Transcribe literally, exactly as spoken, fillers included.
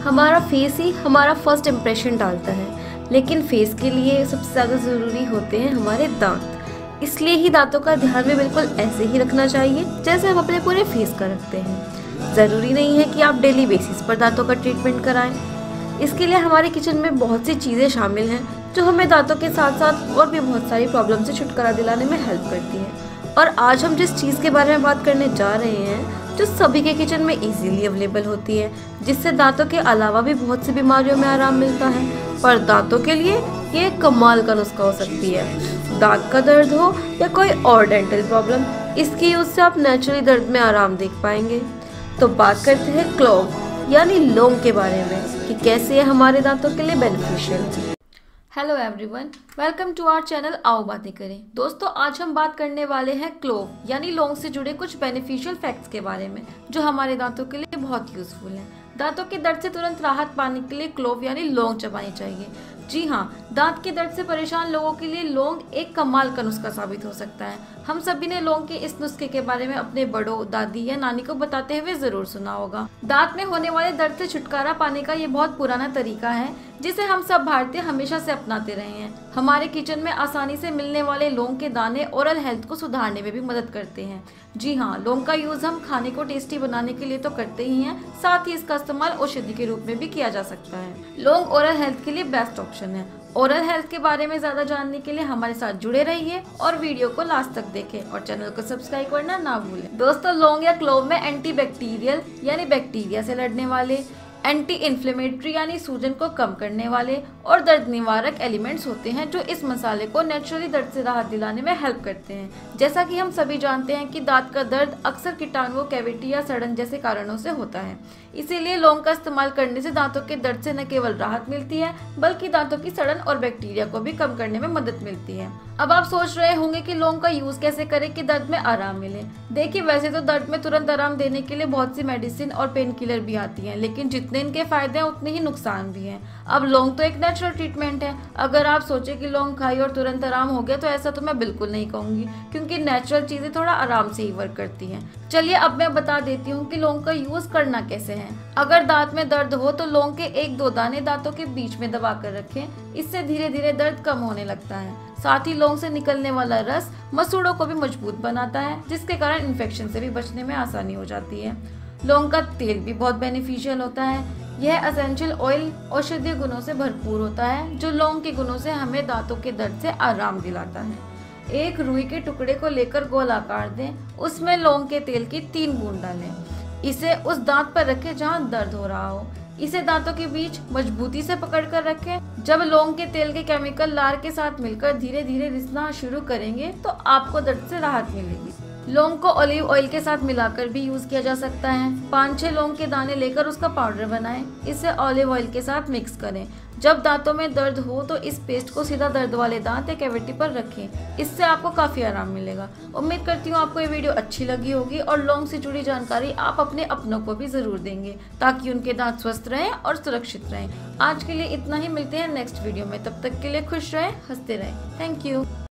हमारा फेस ही हमारा first impression डालता है, लेकिन फेस के लिए सबसे ज़्यादा ज़रूरी होते हैं हमारे दांत। इसलिए ही दांतों का ध्यान भी बिल्कुल ऐसे ही रखना चाहिए जैसे हम अपने पूरे फेस का रखते हैं। ज़रूरी नहीं है कि आप डेली बेसिस पर दांतों का ट्रीटमेंट कराएं। इसके लिए हमारे किचन में बहुत सी चीज़ें शामिल हैं जो हमें दांतों के साथ साथ और भी बहुत सारी प्रॉब्लम से छुटकारा दिलाने में हेल्प करती हैं। और आज हम जिस चीज़ के बारे में बात करने जा रहे हैं जो सभी के किचन में इजीली अवेलेबल होती है, जिससे दांतों के अलावा भी बहुत सी बीमारियों में आराम मिलता है, पर दांतों के लिए ये कमाल का नुस्खा हो सकती है। दांत का दर्द हो या कोई और डेंटल प्रॉब्लम, इसकी यूज से आप नेचुरली दर्द में आराम देख पाएंगे। तो बात करते हैं क्लोव यानी लौंग के बारे में कि कैसे ये हमारे दांतों के लिए बेनिफिशियल है। Hello everyone, welcome to our channel आओ बातें करें। दोस्तों, आज हम बात करने वाले हैं क्लोव यानी लौंग से जुड़े कुछ बेनिफिशियल फैक्ट्स के बारे में जो हमारे दांतों के लिए बहुत यूजफुल हैं। दांतों के दर्द से तुरंत राहत पाने के लिए क्लोव यानी लौंग चबानी चाहिए। जी हाँ, दांत के दर्द से परेशान लोगों के लिए लौंग एक कमाल का नुस्खा साबित हो सकता है। हम सभी ने लौंग के इस नुस्खे के बारे में अपने बड़ों, दादी या नानी को बताते हुए जरूर सुना होगा। दांत में होने वाले दर्द से छुटकारा पाने का ये बहुत पुराना तरीका है जिसे हम सब भारतीय हमेशा से अपनाते रहे हैं। हमारे किचन में आसानी से मिलने वाले लौंग के दाने ओरल हेल्थ को सुधारने में भी मदद करते हैं। जी हाँ, लौंग का यूज हम खाने को टेस्टी बनाने के लिए तो करते ही हैं, साथ ही इसका इस्तेमाल औषधि के रूप में भी किया जा सकता है। लौंग ओरल हेल्थ के लिए बेस्ट ऑप्शन है। ओरल हेल्थ के बारे में ज्यादा जानने के लिए हमारे साथ जुड़े रहिए और वीडियो को लास्ट तक देखें और चैनल को सब्सक्राइब करना ना भूलें। दोस्तों, लौंग या क्लोव में एंटी बैक्टीरियल यानी बैक्टीरिया से लड़ने वाले, एंटी इन्फ्लेमेटरी यानी सूजन को कम करने वाले और दर्द निवारक एलिमेंट्स होते हैं जो इस मसाले को नेचुरली दर्द से राहत दिलाने में हेल्प करते हैं। जैसा कि हम सभी जानते हैं कि दांत का दर्द अक्सर कीटाणुओं, कैविटी या सड़न जैसे कारणों से होता है। इसीलिए लौंग का इस्तेमाल करने से दांतों के दर्द से न केवल राहत मिलती है बल्कि दांतों की सड़न और बैक्टीरिया को भी कम करने में मदद मिलती है। अब आप सोच रहे होंगे कि लौंग का यूज कैसे करें कि दर्द में आराम मिले। देखिए, वैसे तो दर्द में तुरंत आराम देने के लिए बहुत सी मेडिसिन और पेन किलर भी आती हैं, लेकिन जितने इनके फायदे हैं उतने ही नुकसान भी हैं। अब लौंग तो एक नेचुरल ट्रीटमेंट है। अगर आप सोचे कि लौंग खाई और तुरंत आराम हो गया तो ऐसा तो मैं बिल्कुल नहीं कहूंगी, क्योंकि नेचुरल चीजें थोड़ा आराम से ही वर्क करती हैं। चलिए अब मैं बता देती हूँ कि लौंग का यूज करना कैसे है। अगर दांत में दर्द हो तो लौंग के एक दो दाने दांतों के बीच में दबा कर रखें। इससे धीरे धीरे दर्द कम होने लगता है। साथ ही लौंग से निकलने वाला रस मसूड़ों को भी मजबूत बनाता है, जिसके कारण इन्फेक्शन से भी बचने में आसानी हो जाती है। लौंग का तेल भी बहुत बेनिफिशियल होता है। यह एसेंशियल ऑयल औषधीय गुणों से भरपूर होता है जो लौंग के गुणों से हमें दांतों के दर्द से आराम दिलाता है। एक रुई के टुकड़े को लेकर गोल आकार दें, उसमें लौंग के तेल की तीन बूंद डालें। इसे उस दांत पर रखें जहां दर्द हो रहा हो। इसे दांतों के बीच मजबूती से पकड़कर रखें। जब लौंग के तेल के केमिकल लार के साथ मिलकर धीरे धीरे रिसना शुरू करेंगे तो आपको दर्द से राहत मिलेगी। लौंग को ऑलिव ऑयल के साथ मिलाकर भी यूज किया जा सकता है। पाँच छह लौंग के दाने लेकर उसका पाउडर बनाएं। इसे ऑलिव ऑयल के साथ मिक्स करें। जब दांतों में दर्द हो तो इस पेस्ट को सीधा दर्द वाले दांत या कैविटी पर रखें। इससे आपको काफी आराम मिलेगा। उम्मीद करती हूँ आपको ये वीडियो अच्छी लगी होगी और लौंग से जुड़ी जानकारी आप अपने अपनों को भी जरूर देंगे ताकि उनके दांत स्वस्थ रहें और सुरक्षित रहें। आज के लिए इतना ही, मिलते हैं नेक्स्ट वीडियो में। तब तक के लिए खुश रहें, हंसते रहें। Thank you.